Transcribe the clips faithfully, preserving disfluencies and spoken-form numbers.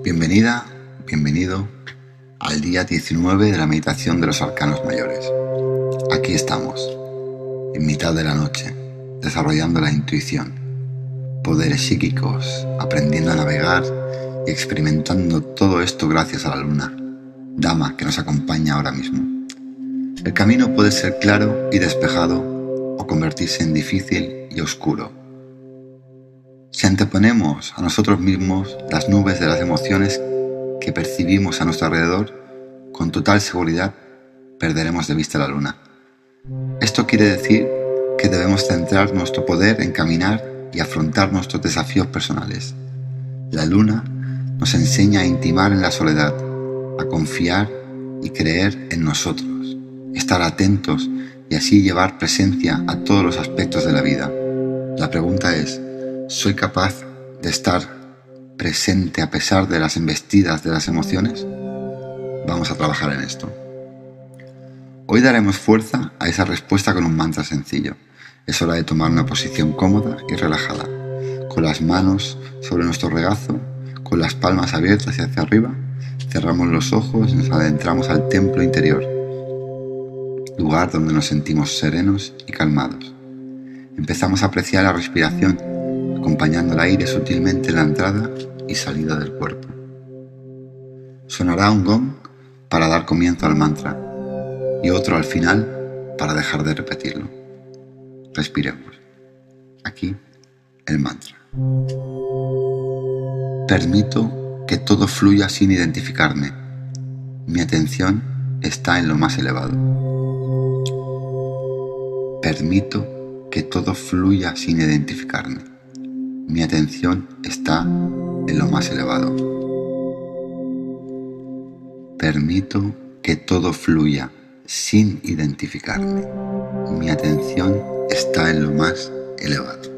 Bienvenida, bienvenido al día diecinueve de la meditación de los arcanos mayores. Aquí estamos, en mitad de la noche, desarrollando la intuición, poderes psíquicos, aprendiendo a navegar y experimentando todo esto gracias a la luna, dama que nos acompaña ahora mismo. El camino puede ser claro y despejado o convertirse en difícil y oscuro. Si anteponemos a nosotros mismos las nubes de las emociones que percibimos a nuestro alrededor, con total seguridad perderemos de vista la luna. Esto quiere decir que debemos centrar nuestro poder en caminar y afrontar nuestros desafíos personales. La luna nos enseña a intimar en la soledad, a confiar y creer en nosotros, estar atentos y así llevar presencia a todos los aspectos de la vida. La pregunta es, ¿soy capaz de estar presente a pesar de las embestidas de las emociones? Vamos a trabajar en esto. Hoy daremos fuerza a esa respuesta con un mantra sencillo. Es hora de tomar una posición cómoda y relajada, con las manos sobre nuestro regazo, con las palmas abiertas hacia arriba. Cerramos los ojos y nos adentramos al templo interior, lugar donde nos sentimos serenos y calmados. Empezamos a apreciar la respiración, acompañando el aire sutilmente en la entrada y salida del cuerpo. Sonará un gong para dar comienzo al mantra y otro al final para dejar de repetirlo. Respiremos. Aquí el mantra. Permito que todo fluya sin identificarme. Mi atención está en lo más elevado. Permito que todo fluya sin identificarme. Mi atención está en lo más elevado. Permito que todo fluya sin identificarme. Mi atención está en lo más elevado.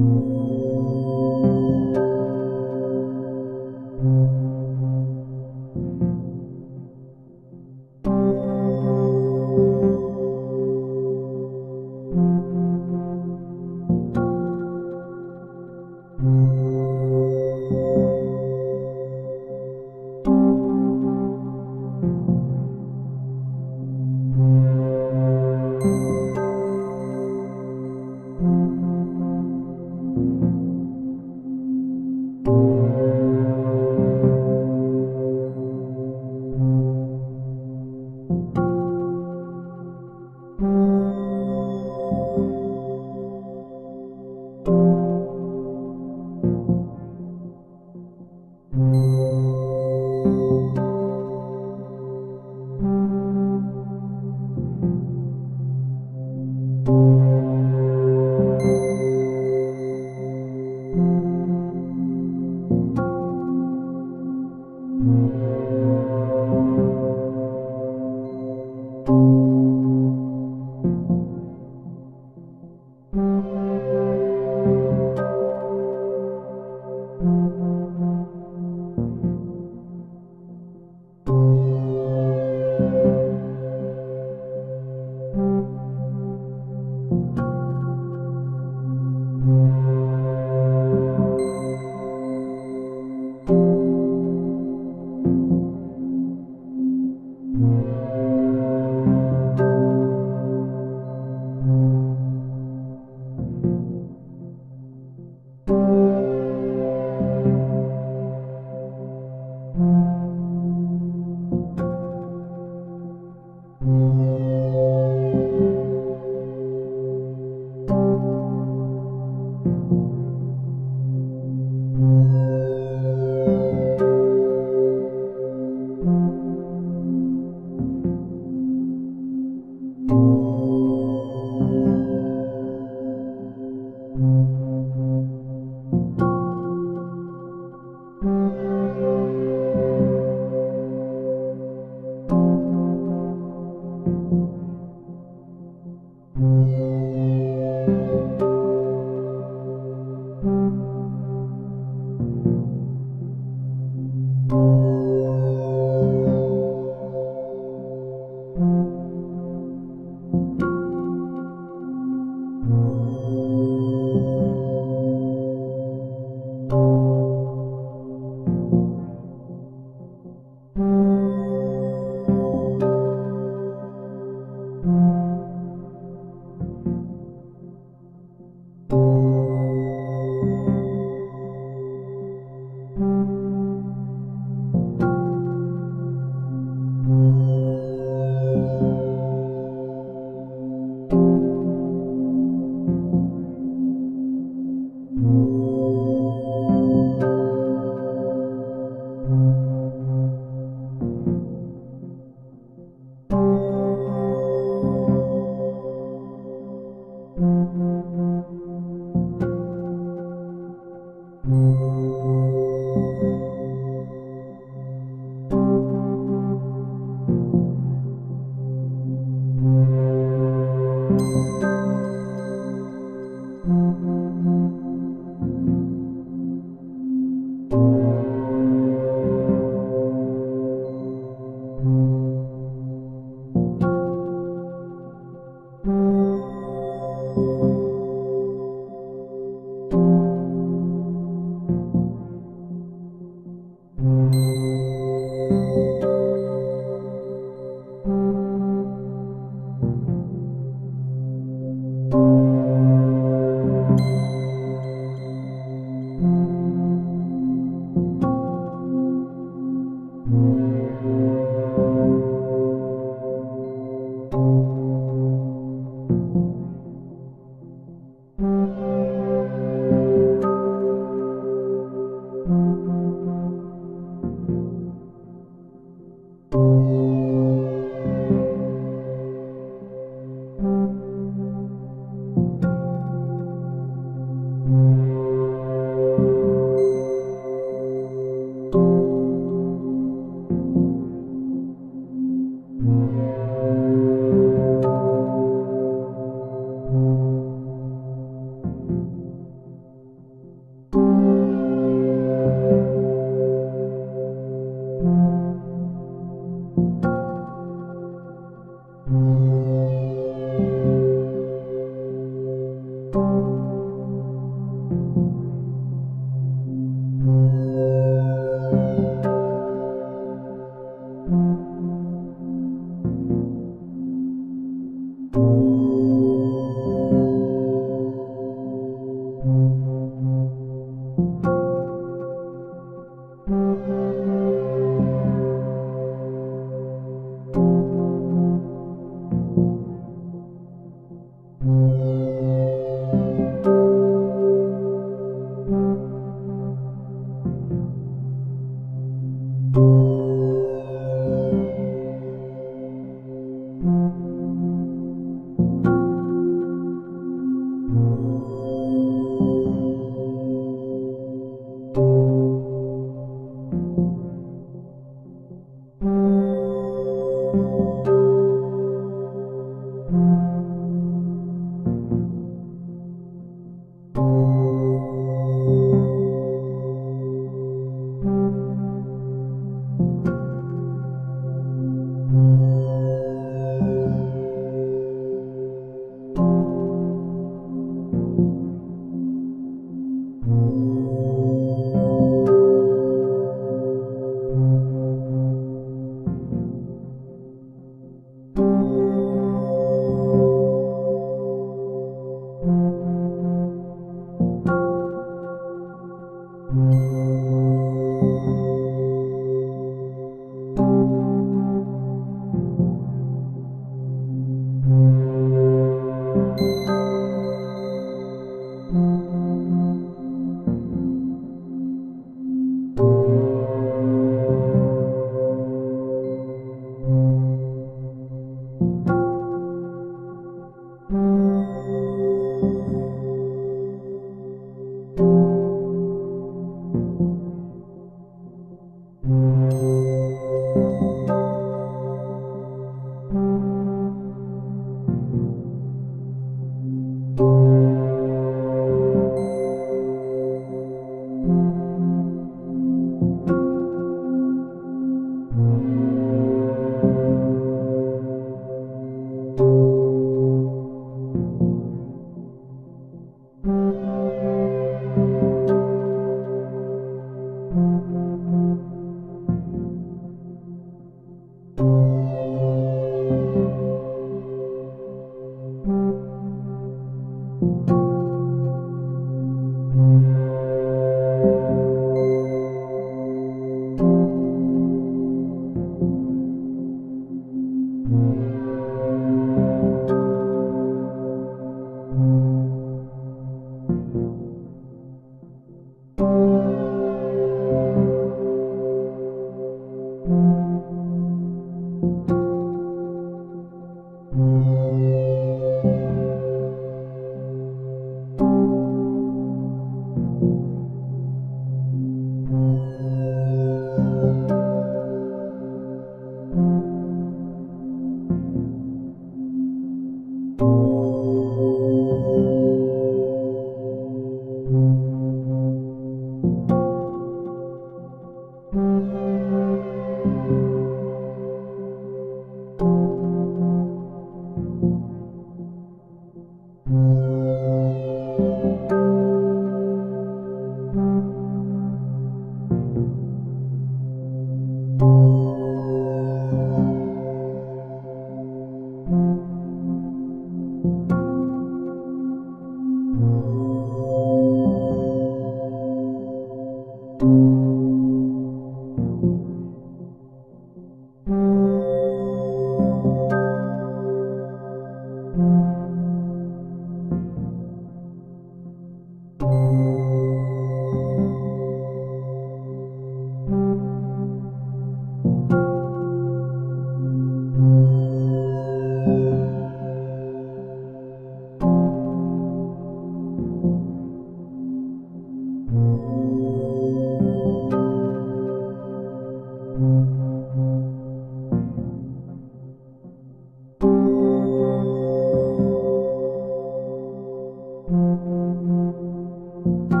Thank you.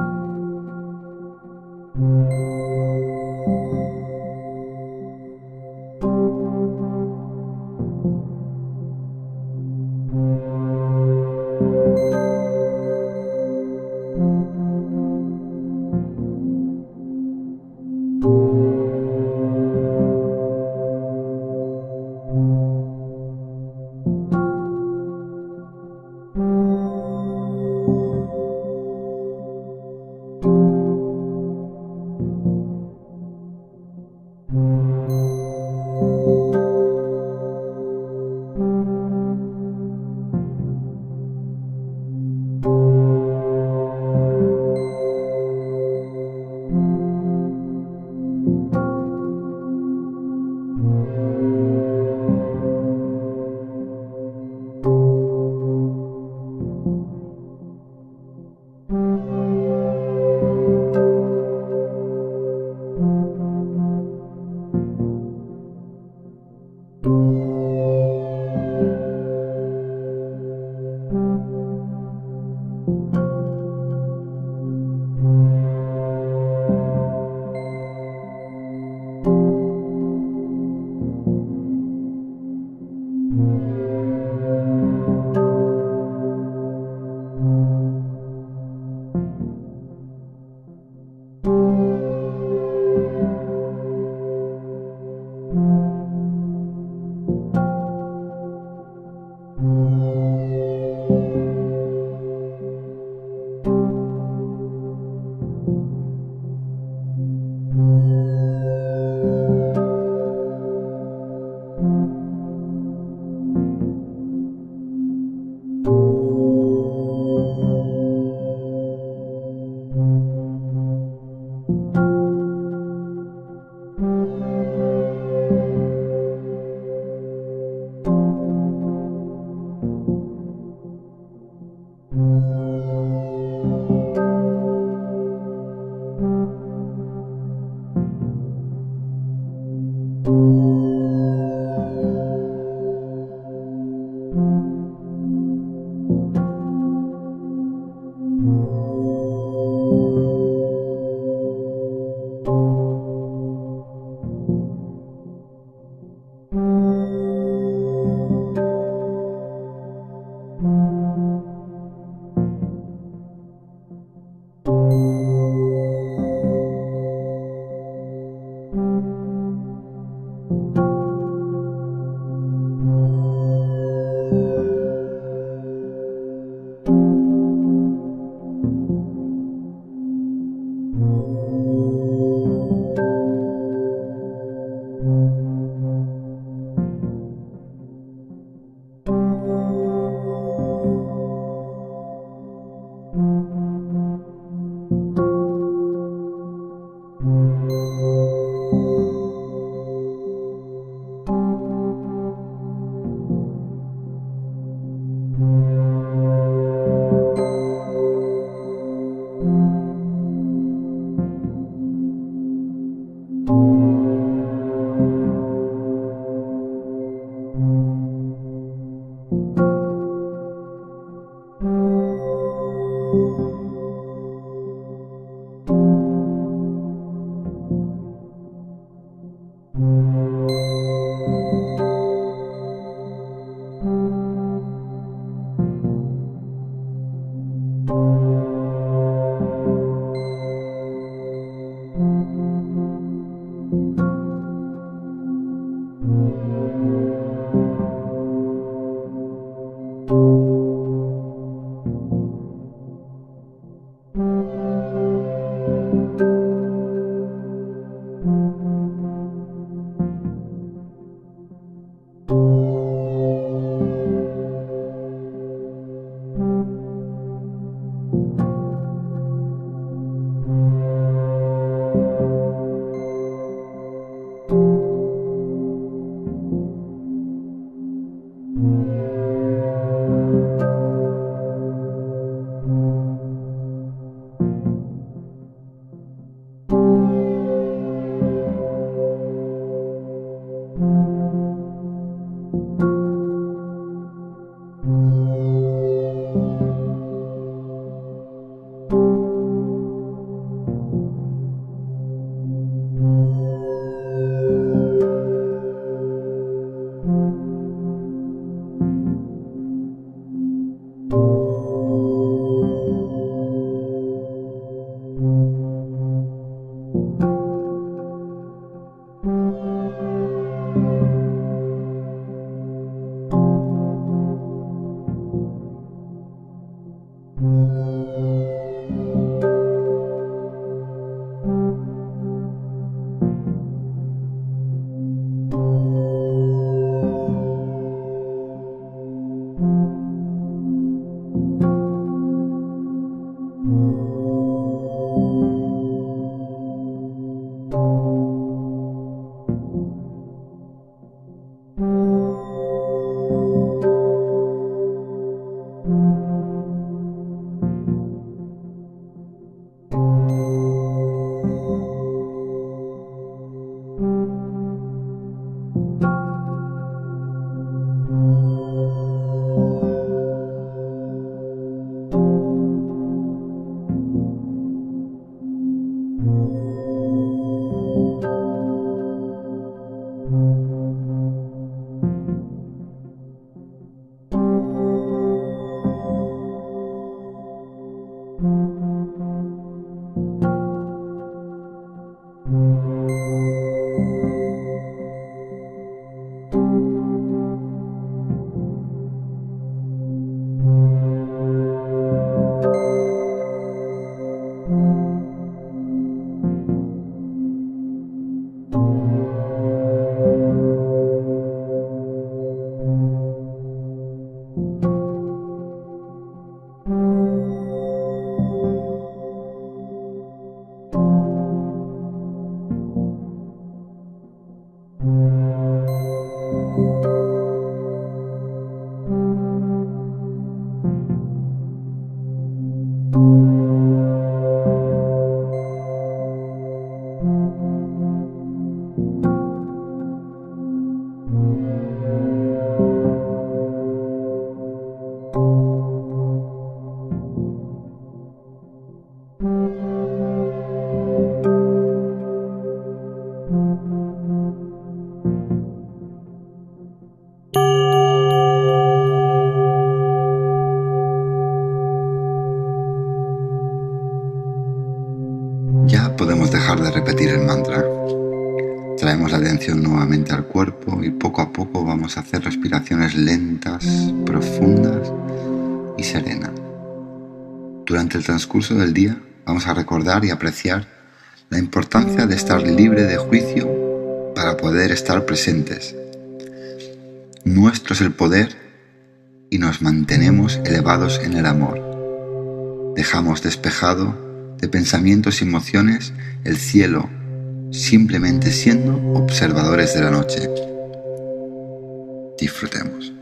Ya podemos dejar de repetir el mantra. Traemos la atención nuevamente al cuerpo y poco a poco vamos a hacer respiraciones lentas, profundas y serenas. Durante el transcurso del día vamos a recordar y apreciar la importancia de estar libre de juicio para poder estar presentes. Nuestro es el poder y nos mantenemos elevados en el amor. Dejamos despejado de pensamientos y emociones el cielo, simplemente siendo observadores de la noche. Disfrutemos.